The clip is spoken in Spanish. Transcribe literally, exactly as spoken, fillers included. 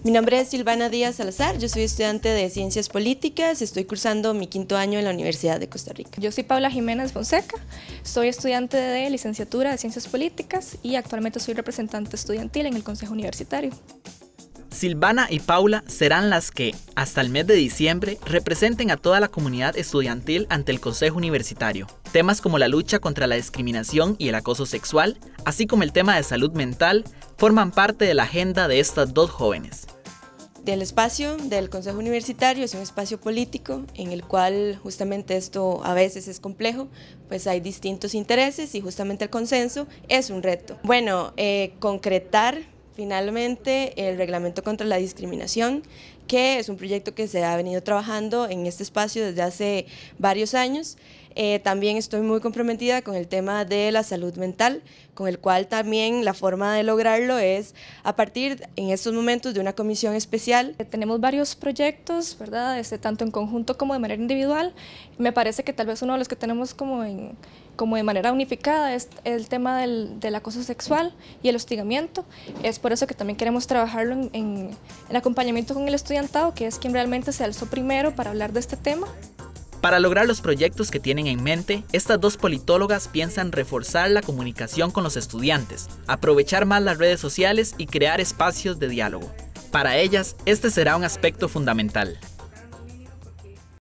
Mi nombre es Silvana Díaz Salazar, yo soy estudiante de Ciencias Políticas, estoy cursando mi quinto año en la Universidad de Costa Rica. Yo soy Paula Jiménez Fonseca, soy estudiante de licenciatura de Ciencias Políticas y actualmente soy representante estudiantil en el Consejo Universitario. Silvana y Paula serán las que, hasta el mes de diciembre, representen a toda la comunidad estudiantil ante el Consejo Universitario. Temas como la lucha contra la discriminación y el acoso sexual, así como el tema de salud mental, forman parte de la agenda de estas dos jóvenes. El espacio del Consejo Universitario es un espacio político en el cual justamente esto a veces es complejo, pues hay distintos intereses y justamente el consenso es un reto. Bueno, eh, concretar finalmente el reglamento contra la discriminación, que es un proyecto que se ha venido trabajando en este espacio desde hace varios años. Eh, también estoy muy comprometida con el tema de la salud mental, con el cual también la forma de lograrlo es a partir en estos momentos de una comisión especial. Tenemos varios proyectos, ¿verdad? Este, tanto en conjunto como de manera individual. Me parece que tal vez uno de los que tenemos como, en, como de manera unificada es el tema del, del acoso sexual y el hostigamiento. Es por eso que también queremos trabajarlo en, en el acompañamiento con el estudiantado, que es quien realmente se alzó primero para hablar de este tema. Para lograr los proyectos que tienen en mente, estas dos politólogas piensan reforzar la comunicación con los estudiantes, aprovechar más las redes sociales y crear espacios de diálogo. Para ellas, este será un aspecto fundamental.